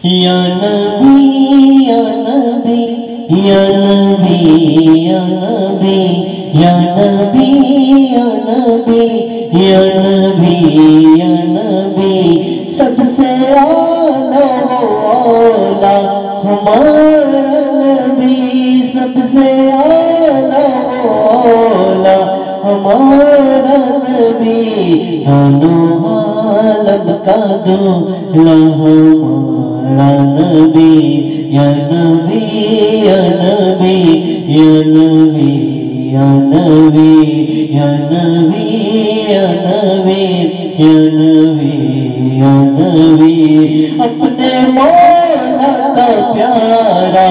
یا نبی یا نبی یا نبی یا نبی یا نبی یا نبی یا نبی یا نبی سب سے اعلیٰ اولا ہمارا نبی سب سے اعلیٰ اولا ہمارا نبی دونوں عالم کا دولا ہمارا نبی یا نبی یا نبی یا نبی یا نبی یا نبی یا نبی یا نبی یا نبی اپنے مولا کا پیارا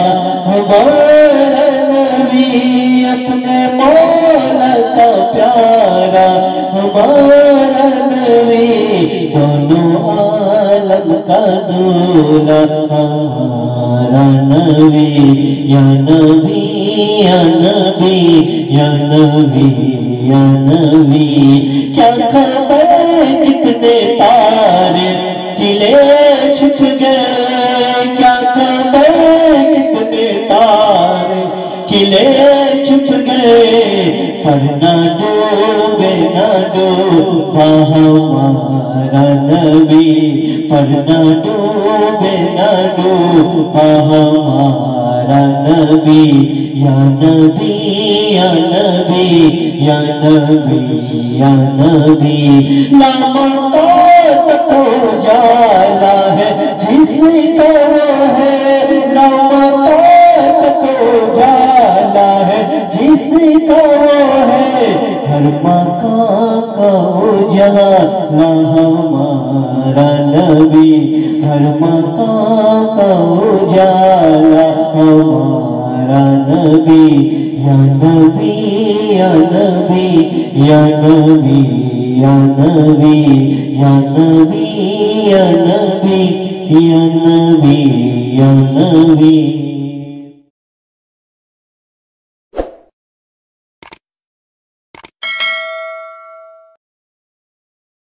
ہمارا نبی اپنے مولا کا پیارا ہمارا نبی دونوں عالم کا دولا ہمارا نبی یا نبی یا نبی یا نبی یا نبی کیا خبر کتنے تارے کھلے چھپ گئے کیا خبر کتنے تارے کھلے چھپ گئے پر نہ ڈوبے نہ ڈوبا ہمارا نبی پر نہ ڈوبے نہ ڈوبا ہمارا نبی یا نبی یا نبی یا نبی یا نبی لامکان تو جالا ہے جس کو ہے لامکان تو جالا ہے جس کو ہے ہر مکان کا اجالا ہمارا نبی ہر مکان کا اجالا ہمارا نبی یا نبی یا نبی یا نبی یا نبی یا نبی یا نبی یا نبی یا نبی